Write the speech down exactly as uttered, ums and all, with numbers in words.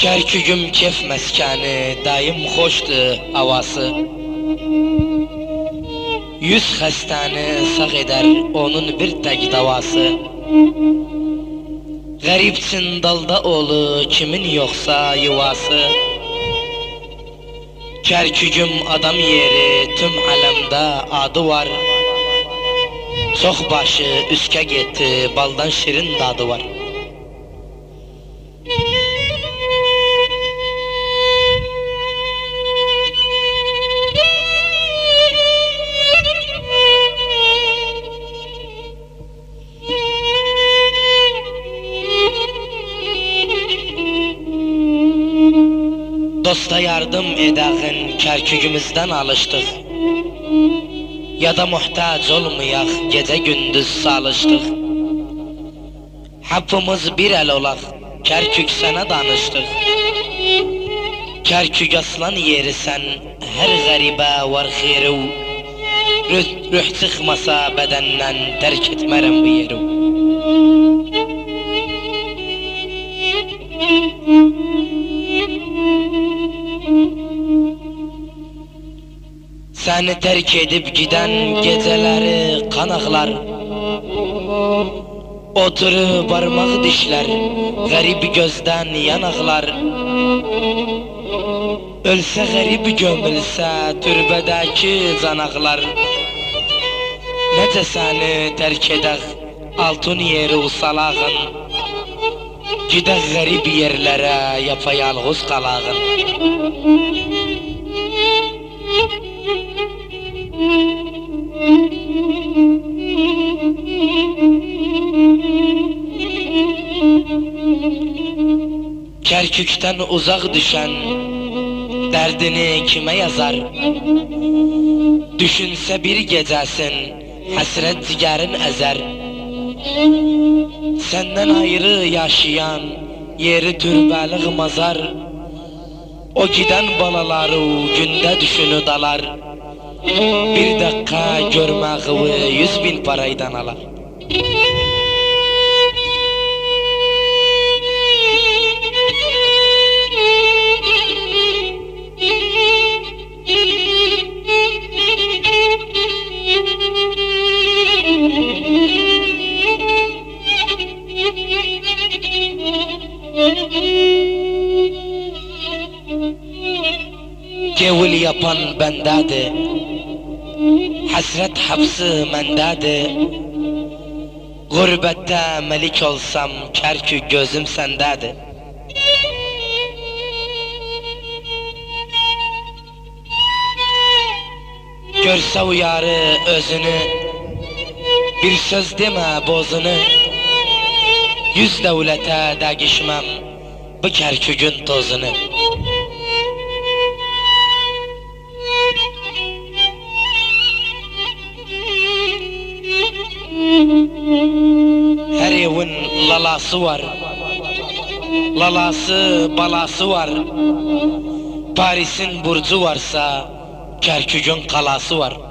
Kerküküm kef meskəni, daim xoşdur havası. Yüz xəstəni sağ edər onun bir tək davası. Qəribçin dalda oğlu, kimin yoxsa yuvası. Kerküküm adam yeri, tüm aləmdə adı var. Çox başı üskə getdi, baldan şirin dadı var. Dosta yardım edəğin Kerkükümüzdən alışdıq. Ya da muhtac olmayaq, gecə gündüz salışdıq. Hapımız bir el olaq, Kerkük sənə danışdıq. Kerkük aslan yerisən, hər qəribə var xeyri. Ruh çıxmasa bədəndən tərk etmərəm bu yeri. Səni tərk edib gidən gecələri qan ağlar. Oturub barmaq dişlər, qərib gözdən yanaqlar. Ölsə qərib gömülsə türbədəki canaqlar. Necə səni tərk edək altın yeri usalağın. Gidək qərib yerlərə yapayalğız qalağın. Kerkükten uzak düşen derdini kime yazar? Düşünse bir gecesin hasret ciğerin ezer. Senden ayrı yaşayan yeri türbelik mazar. O giden balaları günde düşünü dalar. Bir dakika görmeği yüz bin paraydan alar. Gevul yapan bendadır, hasret hapsı mendadır. Gurbette melik olsam Kerkük gözüm sendadır. Görse uyarı özünü, bir söz deme bozunu. Yüz devlete degişmem bu Kerkük'ün tozunu. Her evin lalası var, lalası balası var. Paris'in burcu varsa Kerkük'ün kalası var.